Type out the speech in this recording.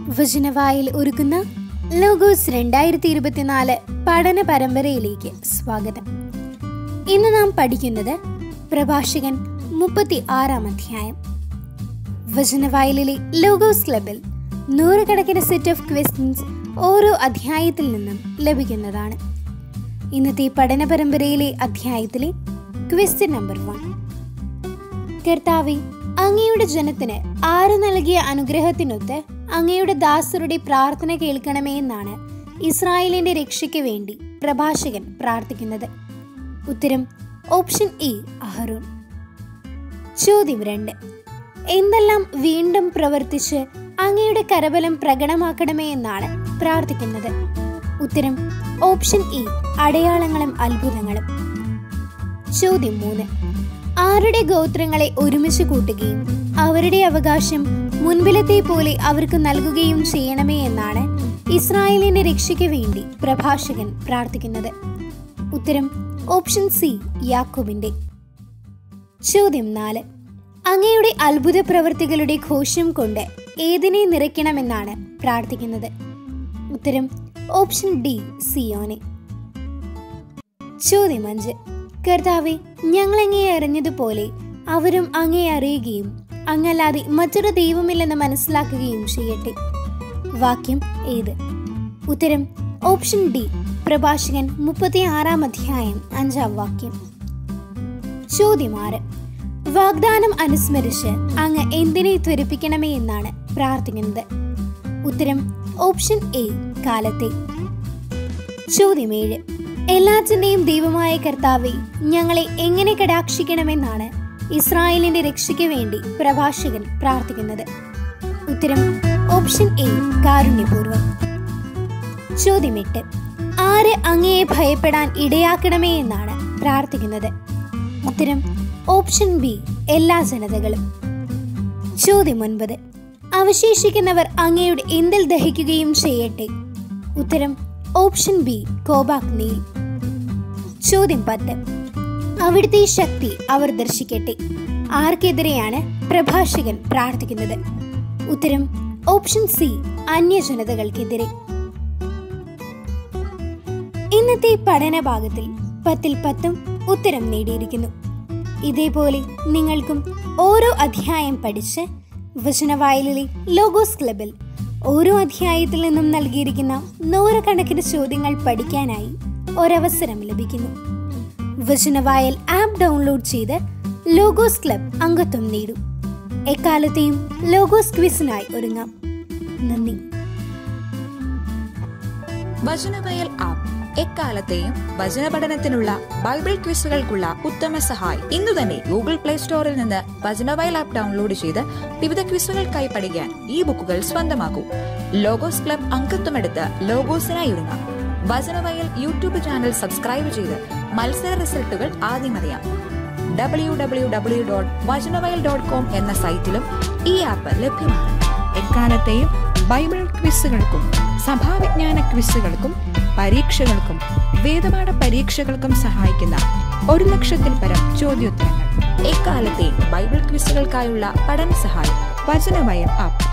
വചനവായിൽ ഒരുക്കുന്ന ലോഗോസ് 2024 പഠന പരമ്പരയിലേക്ക് സ്വാഗതം. ഇന്ന് നാം പഠിക്കുന്നത് പ്രഭാഷകൻ 36-ാം അധ്യായം. വചനവായിലെ ലോഗോസ് ക്ലബിൽ നൂറുകണക്കിന് സെറ്റ് ഓഫ് ക്വസ്റ്റ്യൻസ് ഓരോ അധ്യായത്തിൽ നിന്നും ലഭിക്കുന്നതാണ്. ഇന്നത്തെ പഠന പരമ്പരയിലെ അധ്യായത്തിലെ ക്വസ്റ്റ്യൻ നമ്പർ 1: കർത്താവേ, അങ്ങയുടെ ജനത്തിന് ആര് നൽകിയ അനുഗ്രഹത്തിനൊത്ത് അങ്ങയുടെ ദാസരുടെ പ്രാർത്ഥന കേൾക്കണമേ എന്നാണ് ഇസ്രായേലിന്റെ രക്ഷയ്ക്ക് വേണ്ടി പ്രഭാഷകൻ പ്രാർത്ഥിക്കുന്നത്. ഉത്തരം ഓപ്ഷൻ എ, അഹരോൻ. ചോദ്യം 2: എന്തെല്ലാം വീണ്ടും പ്രവർത്തിച്ച് അങ്ങയുടെ കരബലം പ്രകടമാക്കണമേ എന്നാണ് പ്രാർത്ഥിക്കുന്നത്. ഉത്തരം ഓപ്ഷൻ എ, അടയാളങ്ങളും അത്ഭുതങ്ങളും. ചോദ്യം 3: ആരുടെ ഗോത്രങ്ങളെ ഒരുമിച്ച് കൂട്ടുകയും അവരുടെ അവകാശം മുൻപിലത്തെ പോലെ അവർക്ക് നൽകുകയും ചെയ്യണമേ എന്നാണ് ഇസ്രായേലിന്റെ രക്ഷയ്ക്ക് വേണ്ടി പ്രഭാഷകൻ പ്രാർത്ഥിക്കുന്നത്. ഉത്തരം ഓപ്ഷൻ സി, യാക്കോബിന്റെ. ചോദ്യം 4: അങ്ങയുടെ അത്ഭുത പ്രവൃത്തികളുടെ ഘോഷം കൊണ്ട് ഏതിനെ നിറയ്ക്കണമെന്നാണ് പ്രാർത്ഥിക്കുന്നത്. ഉത്തരം ഓപ്ഷൻ ഡി, സിയോനെ. ചോദ്യം 5: കർത്താവേ, ഞങ്ങളങ്ങയെ അറിഞ്ഞതുപോലെ അവരും അങ്ങയെ അറിയുകയും അങ്ങല്ലാതെ മറ്റൊരു ദൈവമില്ലെന്ന് മനസ്സിലാക്കുകയും ചെയ്യട്ടെ. വാക്യം ഏത്? ഉത്തരം ഓപ്ഷൻ ഡി, പ്രഭാഷകൻ 36-ാം അധ്യായം 5-ാം വാക്യം. ചോദ്യം 6: വാഗ്ദാനം അനുസ്മരിച്ച് അങ്ങ് എന്തിനെ ത്വരിപ്പിക്കണമേ എന്നാണ് പ്രാർത്ഥിക്കുന്നത്. ഉത്തരം ഓപ്ഷൻ എ, കാലത്തെ. ചോദ്യം 7: എല്ലാറ്റിന്റെയും ദൈവമായ കർത്താവേ, ഞങ്ങളെ എങ്ങനെ കടാക്ഷിക്കണമെന്നാണ് ഇസ്രായേലിന്റെ രക്ഷയ്ക്ക് വേണ്ടി പ്രഭാഷകൻ പ്രാർത്ഥിക്കുന്നത്. ഉത്തരം ഓപ്ഷൻ എ, കാരുണ്യപൂർവം. ചോദ്യം 8: ആര് അങ്ങയെ ഭയപ്പെടാൻ ഇടയാക്കണമേ എന്നാണ് പ്രാർത്ഥിക്കുന്നത്. ഉത്തരം ഓപ്ഷൻ ബി, എല്ലാ ജനതകളും. ചോദ്യം 9: അവശേഷിക്കുന്നവർ അങ്ങയുടെ എന്തിൽ ദഹിക്കുകയും ചെയ്യട്ടെ. ഉത്തരം ഓപ്ഷൻ ബി, കോപാഗ്നിയിൽ. ചോദ്യം 10: അവിടുത്തെ ശക്തി അവർ ദർശിക്കട്ടെ. ആർക്കെതിരെയാണ് പ്രഭാഷകൻ പ്രാർത്ഥിക്കുന്നത്? ഉത്തരം ഓപ്ഷൻ സി, അന്യജനതകൾക്കെതിരെ. ഇന്നത്തെ പഠന ഭാഗത്തിൽ 10-ൽ 10 ഉത്തരം നേടിയിരിക്കുന്നു. ഇതേപോലെ നിങ്ങൾക്കും ഓരോ അധ്യായം പഠിച്ച് വചനവായലിലെ ലോഗോസ് ക്ലബിൽ ഓരോ അധ്യായത്തിൽ നിന്നും നൽകിയിരിക്കുന്ന നൂറുകണക്കിന് ചോദ്യങ്ങൾ പഠിക്കാനായി ഒരവസരം ലഭിക്കുന്നു. വചനവായൽ ആപ്പ് ഡൗൺലോഡ് ചെയ്ത് ലോഗോസ് ക്ലബ് അംഗത്വം നേടൂ. എക്കാലത്തെയും ലോഗോസ് ക്വിസിനായി ഒരുങ്ങാം. നന്ദി. വചനവയൽ ആപ്പ് എക്കാലത്തെയും വചന പഠനത്തിനുള്ള ബൈബിൾ ക്വിസുകൾക്കുള്ള ഉത്തമ സഹായി. ഇന്നു തന്നെ ഗൂഗിൾ പ്ലേ സ്റ്റോറിൽ നിന്ന് വചനവയൽ ആപ്പ് ഡൗൺലോഡ് ചെയ്ത് വിവിധ ക്വിസുകൾക്കായി പഠിക്കാൻ ഈ ബുക്കുകൾ സ്വന്തമാക്കൂ. ലോഗോസ് ക്ലബ് അംഗത്വമെടുത്ത് ലോഗോസിനായി ഒരുങ്ങാം. വചനവയൽ യൂട്യൂബ് ചാനൽ സബ്സ്ക്രൈബ് ചെയ്ത് മത്സര റിസൾട്ടുകൾ ആദ്യം അറിയാം. www.vajanavayal.com എന്ന സൈറ്റിലും ഈ ആപ്പ് ലഭ്യമാണ്. എക്കാലത്തെയും ബൈബിൾ ക്വിസുകൾക്കും സഭാവിജ്ഞാന ക്വിസുകൾക്കും പരീക്ഷകൾക്കും വേദപാഠ പരീക്ഷകൾക്കും സഹായിക്കുന്ന 1,00,000-ൽ പരം ചോദ്യോത്തരങ്ങൾ. എക്കാലത്തെയും ബൈബിൾ ക്വിസുകൾക്കായുള്ള പഠന സഹായം വചനവയൽ ആപ്പ്.